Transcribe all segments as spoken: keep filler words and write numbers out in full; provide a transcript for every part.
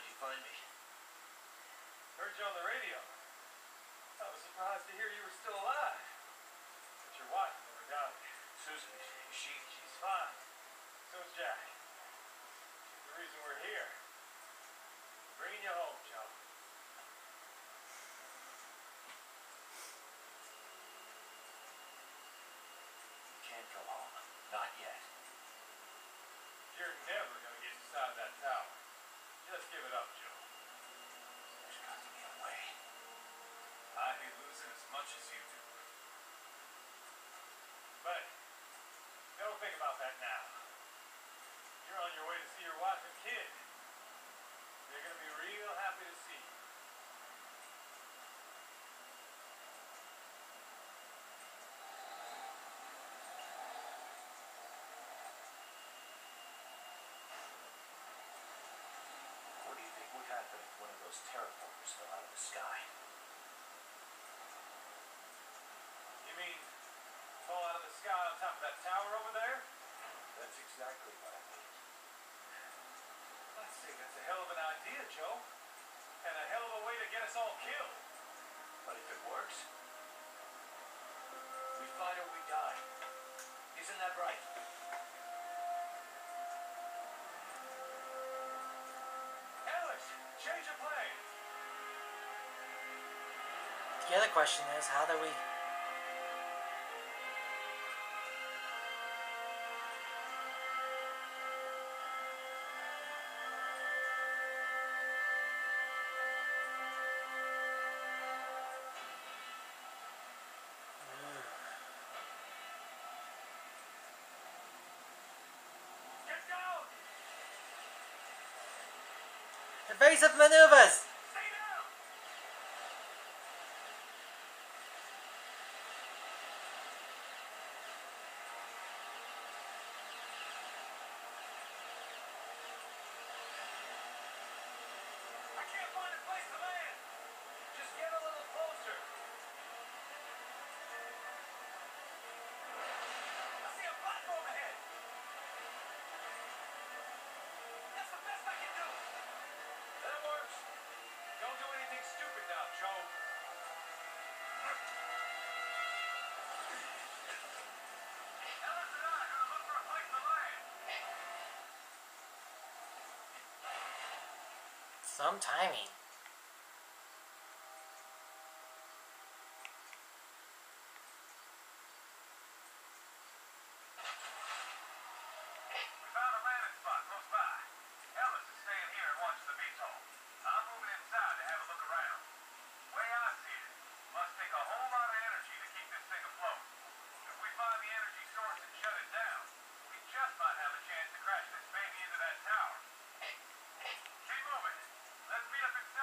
How'd you find me? Heard you on the radio. I was surprised to hear you were still alive. But your wife never got it. Susan, is she? She's fine. So is Jack. She's the reason we're here. Bringing you home, Joe. You can't go home. Not yet. You're never going to get inside that tower. Just give it up, Joe. There's got to be a way. I hate losing as much as you do. But don't think about that now. You're on your way to see your wife and kid. They're going to be real happy to see you. What do you think would happen if one of those terraformers fell out of the sky? You mean fall out of the sky on top of that tower over there? That's exactly what I mean. I'd say that's a hell of an idea, Joe. And a hell of a way to get us all killed. But if it works, we fight or we die. Isn't that right? Alex, change of plan. The other question is, how do we... Evasive maneuvers! Some timing. Let's meet up inside.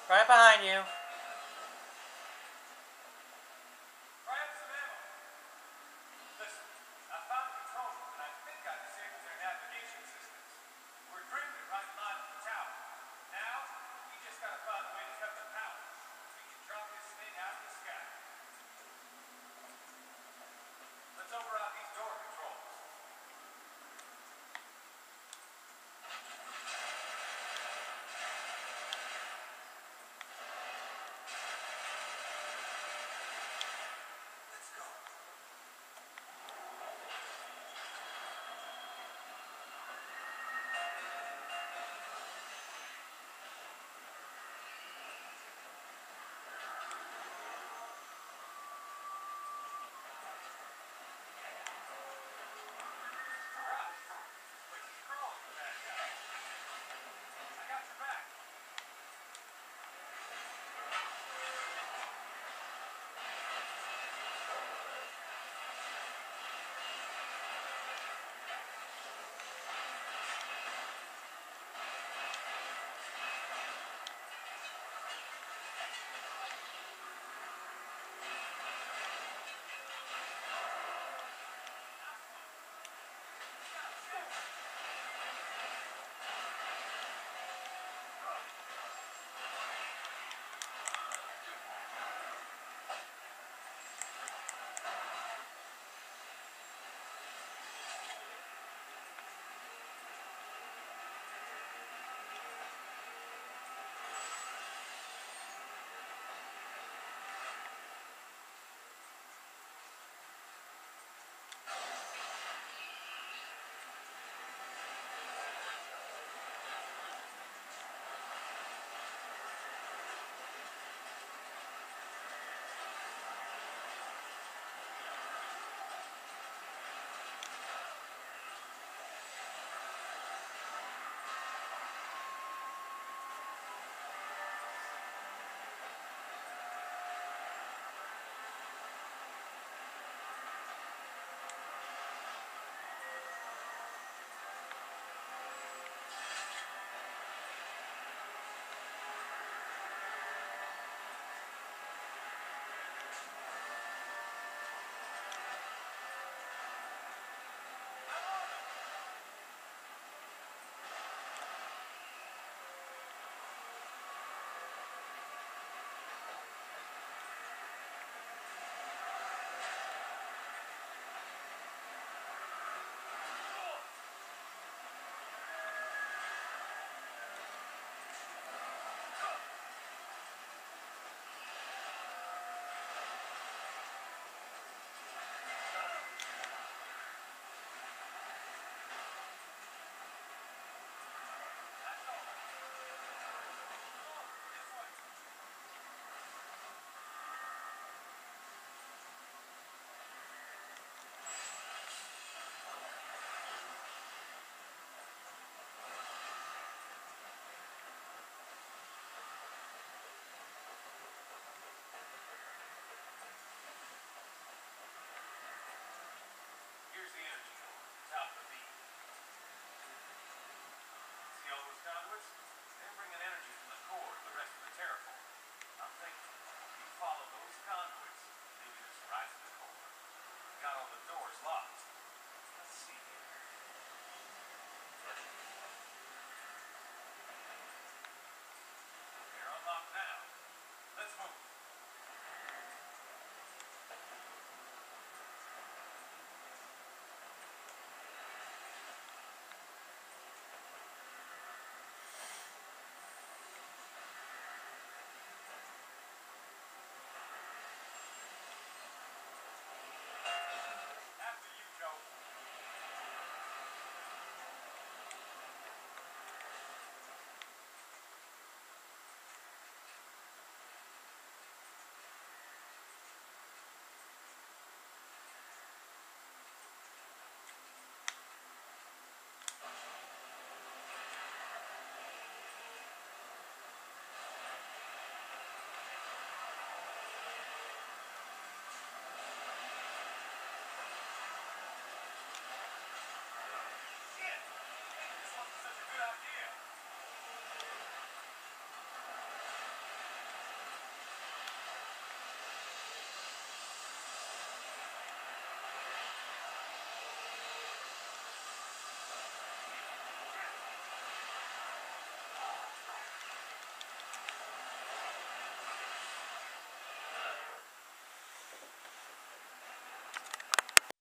Right behind you. Grab some ammo. Listen, I found a control room and I think I disabled their navigation systems. We're drifting right in line with the tower. Now, we just gotta find a way to cut the power. We can drop this thing out of the sky. Let's override these door controls. Let's go. Here's the energy core. It's out the beam. See all those conduits? They're bringing energy from the core to the rest of the terraform. I'm thinking, you follow those conduits, they'll get us right to the core. We got all the doors locked. Let's see here. They're unlocked now. Let's move.